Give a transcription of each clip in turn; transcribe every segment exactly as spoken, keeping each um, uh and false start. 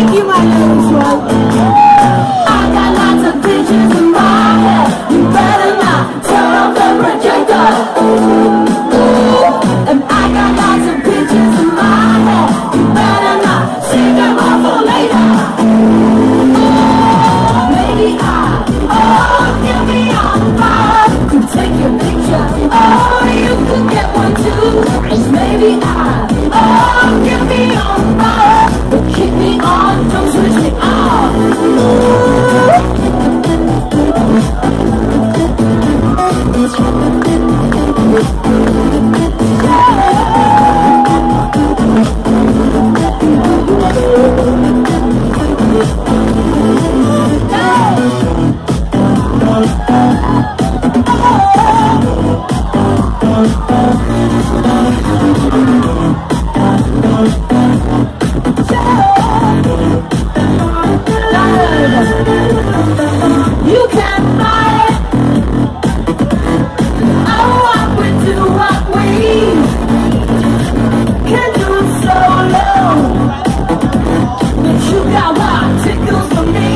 Thank you, my little swan. I got lots of pictures in my head. You better not turn off the projector. And I got lots of pictures in my head. You better not save them all for later. Maybe I, oh, get me on fire. Could take your picture, oh, you could get one too. Maybe I, oh, get me on fire. But keep me on, don't switch me off. You can't buy it. I walk with you, walk with. Can't do it solo. But you got what tickles for me.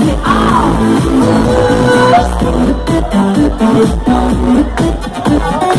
Keep me on, don't switch me off.